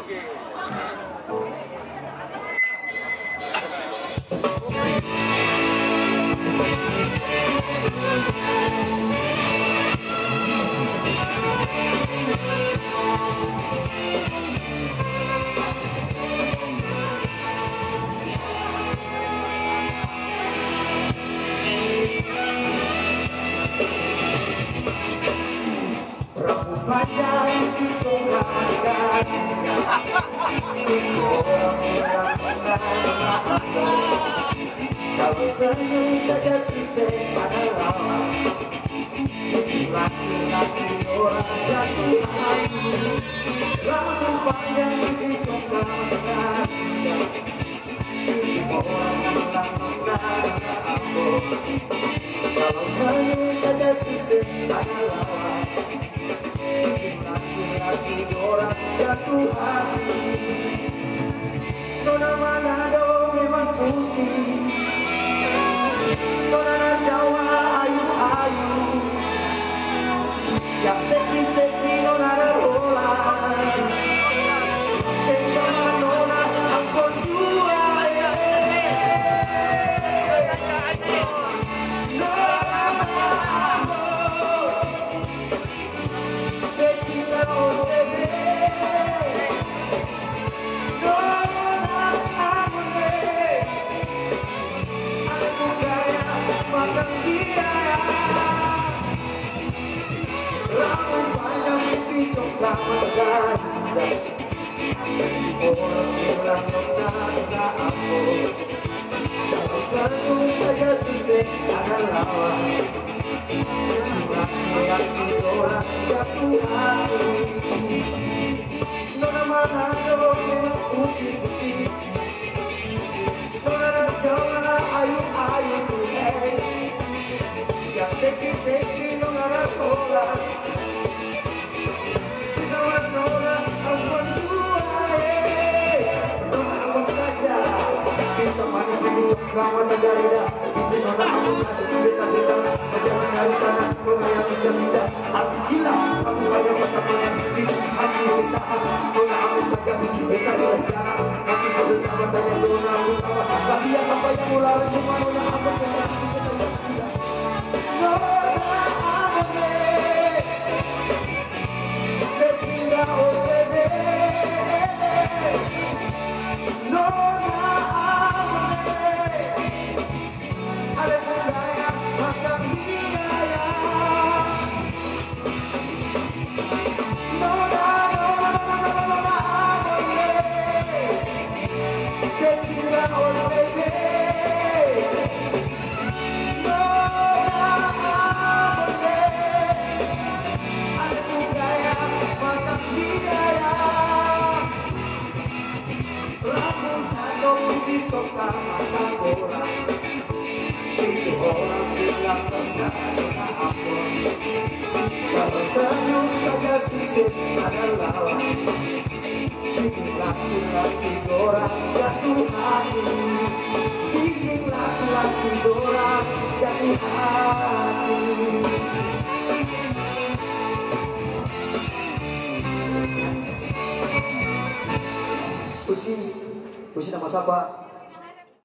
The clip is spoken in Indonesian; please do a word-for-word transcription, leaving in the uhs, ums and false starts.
Panjang dicongkakkan kalau senyum saja susah adalah laki-laki orang jatuh hati. Rambut panjang dicongkakkan orang melakukan kalau senyum saja susah adalah laki-laki orang jatuh hati. Nona Manado memang putih, Nona Jawa ayu-ayu, yang seksi-seksi Nona Roland, sensasi Nona ampun jua. Orang-orang menanda aku kalau senyum saja susah akan lawan laki-laki orang jatuh hati. Nona Manado memang putih-putih, Nona Jawa ayu-ayu, yang seksi-seksi Nona Roland, Nona ampun dua, Nona ampun saja. Kita manis jadi congkawan negara dah. Isi Nona ampun kasih kita sesama. Jangan dari sana, Nona yang bincang-bincang. Habis gila, kamu banyak pertemuan. Hati sesaat, Nona ampun saja. Kita jalan jalan, nanti sudah sahabat tanya Nona ampun apa. Tak biasa sampai yang ular, cuma Nona ampun saja. Nona ampun kalau senyum saja susah adalah bikin laki-laki orang jatuh hati, bikin laki-laki orang jatuh hati. Pusi, pusi nama siapa?